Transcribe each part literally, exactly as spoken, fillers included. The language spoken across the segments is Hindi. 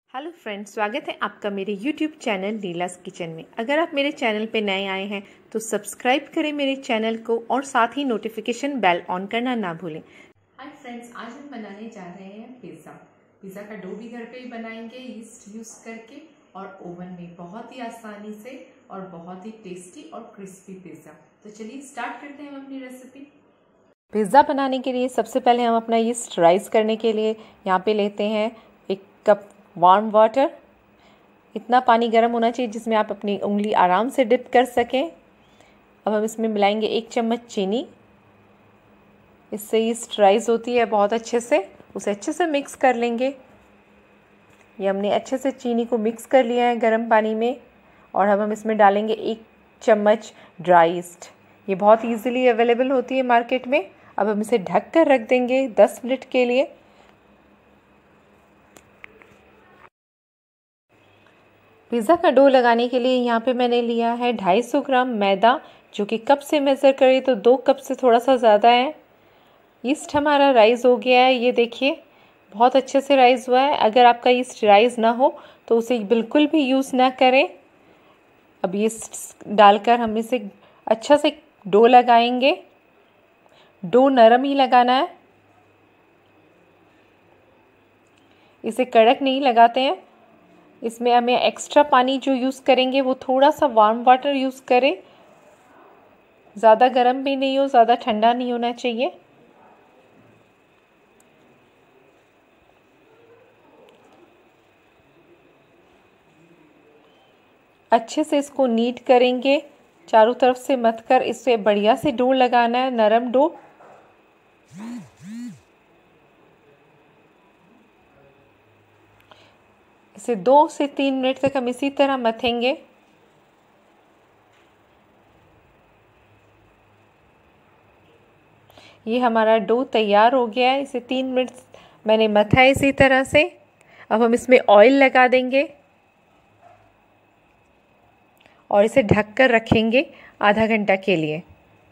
हेलो फ्रेंड्स, स्वागत है आपका मेरे यूट्यूब चैनल नीलास किचन में। अगर आप मेरे चैनल पे नए आए हैं तो सब्सक्राइब करें मेरे चैनल को और साथ ही नोटिफिकेशन बेल ऑन करना ना भूलें। हाय फ्रेंड्स, आज हम बनाने जा रहे हैं पिज़्ज़ा। पिज़्ज़ा का डो भी घर पे ही बनाएंगे यीस्ट यूज़ करके और ओवन में बहुत ही आसानी से और बहुत ही टेस्टी और क्रिस्पी पिज़्ज़ा। तो चलिए स्टार्ट करते हैं हम अपनी रेसिपी। पिज़्ज़ा बनाने के लिए सबसे पहले हम अपना यीस्ट राइस करने के लिए यहाँ पे लेते हैं एक कप वार्म वाटर। इतना पानी गर्म होना चाहिए जिसमें आप अपनी उंगली आराम से डिप कर सकें। अब हम इसमें मिलाएंगे एक चम्मच चीनी। इससे यीस्ट राइस होती है बहुत अच्छे से, उसे अच्छे से मिक्स कर लेंगे। ये हमने अच्छे से चीनी को मिक्स कर लिया है गर्म पानी में। और अब हम इसमें डालेंगे एक चम्मच ड्राई यीस्ट। ये बहुत ईजीली अवेलेबल होती है मार्केट में। अब हम इसे ढक कर रख देंगे दस मिनट के लिए। पिज़्ज़ा का डो लगाने के लिए यहाँ पे मैंने लिया है ढाई सौ ग्राम मैदा, जो कि कप से मेज़र करें तो दो कप से थोड़ा सा ज़्यादा है। यीस्ट हमारा राइज़ हो गया है, ये देखिए बहुत अच्छे से राइज़ हुआ है। अगर आपका यीस्ट राइज़ ना हो तो उसे बिल्कुल भी यूज़ ना करें। अब यीस्ट डालकर हम इसे अच्छा से डो लगाएंगे। डो नरम ही लगाना है, इसे कड़क नहीं लगाते हैं। इसमें हमें एक्स्ट्रा पानी जो यूज़ करेंगे वो थोड़ा सा वार्म वाटर यूज़ करें। ज़्यादा गर्म भी नहीं हो, ज़्यादा ठंडा नहीं होना चाहिए। अच्छे से इसको नीट करेंगे, चारों तरफ से मथ कर इससे बढ़िया से डो लगाना है, नरम डो। इसे दो से तीन मिनट तक हम इसी तरह मथेंगे। ये हमारा डो तैयार हो गया है। इसे तीन मिनट मैंने मथा है इसी तरह से। अब हम इसमें ऑयल लगा देंगे और इसे ढक कर रखेंगे आधा घंटा के लिए।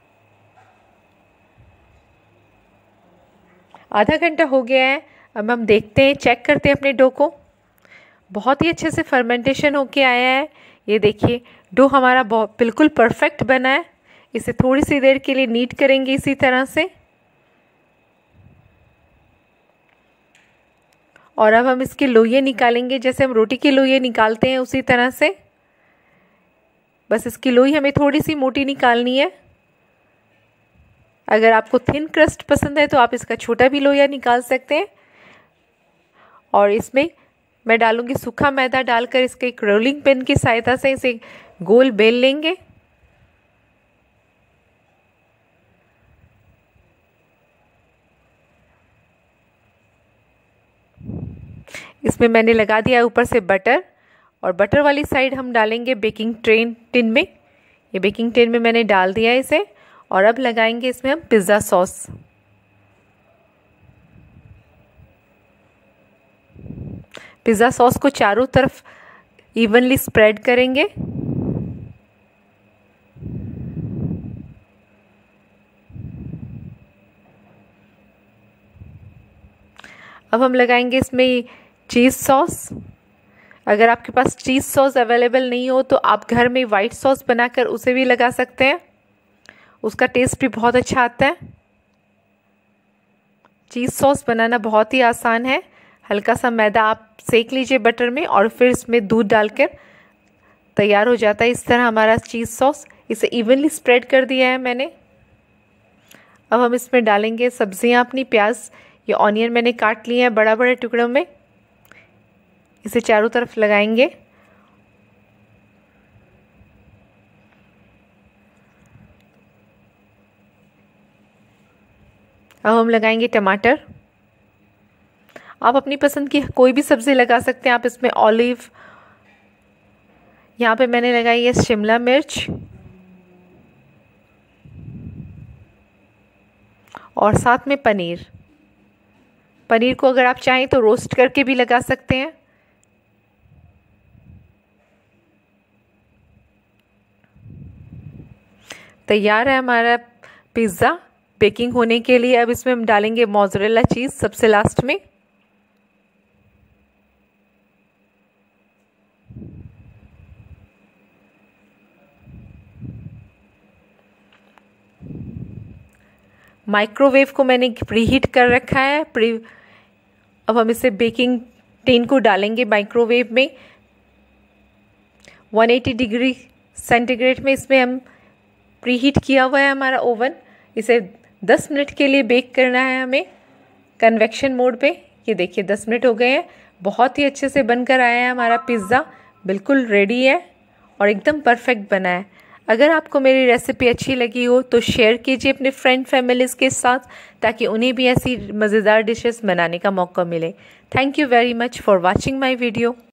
आधा घंटा हो गया है। अब हम देखते हैं, चेक करते हैं अपने डो को। बहुत ही अच्छे से फर्मेंटेशन होके आया है। ये देखिए डो हमारा बहुत बिल्कुल परफेक्ट बना है। इसे थोड़ी सी देर के लिए नीट करेंगे इसी तरह से। और अब हम इसकी लोइयाँ निकालेंगे, जैसे हम रोटी की लोइयाँ निकालते हैं उसी तरह से। बस इसकी लोई हमें थोड़ी सी मोटी निकालनी है। अगर आपको थिन क्रस्ट पसंद है तो आप इसका छोटा भी लोइया निकाल सकते हैं। और इसमें मैं डालूंगी सूखा मैदा, डालकर इसके एक रोलिंग पिन की सहायता से इसे गोल बेल लेंगे। इसमें मैंने लगा दिया ऊपर से बटर, और बटर वाली साइड हम डालेंगे बेकिंग ट्रे टिन में। ये बेकिंग टिन में मैंने डाल दिया है इसे। और अब लगाएंगे इसमें हम पिज़्ज़ा सॉस। पिज़्ज़ा सॉस को चारों तरफ इवनली स्प्रेड करेंगे। अब हम लगाएंगे इसमें चीज़ सॉस। अगर आपके पास चीज़ सॉस अवेलेबल नहीं हो तो आप घर में वाइट सॉस बनाकर उसे भी लगा सकते हैं, उसका टेस्ट भी बहुत अच्छा आता है। चीज़ सॉस बनाना बहुत ही आसान है। हल्का सा मैदा आप सेक लीजिए बटर में और फिर इसमें दूध डालकर तैयार हो जाता है इस तरह हमारा चीज़ सॉस। इसे इवनली स्प्रेड कर दिया है मैंने। अब हम इसमें डालेंगे सब्जियां अपनी। प्याज या ऑनियन मैंने काट लिए हैं बड़ा बड़े टुकड़ों में। इसे चारों तरफ लगाएंगे। अब हम लगाएंगे टमाटर। आप अपनी पसंद की कोई भी सब्ज़ी लगा सकते हैं। आप इसमें ऑलिव, यहाँ पे मैंने लगाई है शिमला मिर्च, और साथ में पनीर। पनीर को अगर आप चाहें तो रोस्ट करके भी लगा सकते हैं। तैयार है हमारा पिज़्ज़ा बेकिंग होने के लिए। अब इसमें हम डालेंगे मोज़रेला चीज़ सबसे लास्ट में। माइक्रोवेव को मैंने प्रीहीट कर रखा है। प्री अब हम इसे बेकिंग टिन को डालेंगे माइक्रोवेव में। एक सौ अस्सी डिग्री सेंटीग्रेड में इसमें हम प्रीहीट किया हुआ है हमारा ओवन। इसे दस मिनट के लिए बेक करना है हमें कन्वेक्शन मोड पे। ये देखिए दस मिनट हो गए हैं, बहुत ही अच्छे से बनकर आया है हमारा पिज़्ज़ा, बिल्कुल रेडी है और एकदम परफेक्ट बना है। अगर आपको मेरी रेसिपी अच्छी लगी हो तो शेयर कीजिए अपने फ्रेंड फैमिलीज़ के साथ, ताकि उन्हें भी ऐसी मज़ेदार डिशेस बनाने का मौका मिले। Thank you very much for watching my video.